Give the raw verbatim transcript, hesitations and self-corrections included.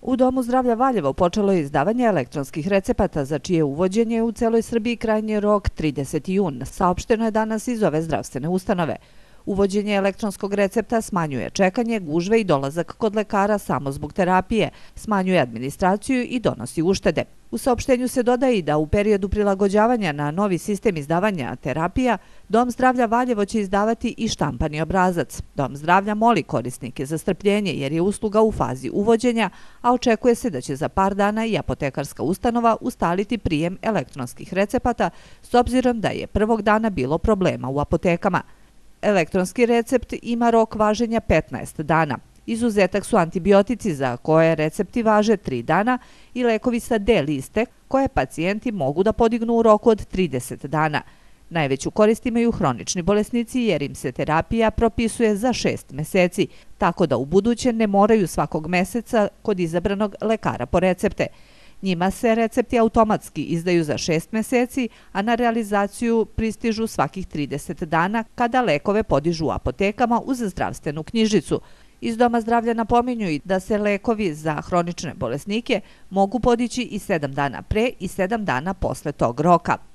U Domu zdravlja Valjevo počelo je izdavanje elektronskih recepata za čije uvođenje u celoj Srbiji krajnji rok trideseti jun, saopšteno je danas iz ove zdravstvene ustanove. Uvođenje elektronskog recepta smanjuje čekanje, gužve i dolazak kod lekara samo zbog terapije, smanjuje administraciju i donosi uštede. U saopštenju se dodaje i da u periodu prilagođavanja na novi sistem izdavanja terapija, Dom zdravlja Valjevo će izdavati i štampani obrazac. Dom zdravlja moli korisnike za strpljenje jer je usluga u fazi uvođenja, a očekuje se da će za par dana i apotekarska ustanova ustaliti prijem elektronskih recepata s obzirom da je prvog dana bilo problema u apotekama. Elektronski recept ima rok važenja petnaest dana. Izuzetak su antibiotici za koje recepti važe tri dana i lekovi sa D liste koje pacijenti mogu da podignu u roku od trideset dana. Najveću korist imaju hronični bolesnici jer im se terapija propisuje za šest meseci, tako da u buduće ne moraju svakog meseca kod izabranog lekara po recepte. Njima se recepti automatski izdaju za šest meseci, a na realizaciju pristižu svakih trideset dana kada lekove podižu u apotekama uz zdravstvenu knjižicu. Iz Doma zdravlja napominju i da se lekovi za hronične bolesnike mogu podići i sedam dana pre i sedam dana posle tog roka.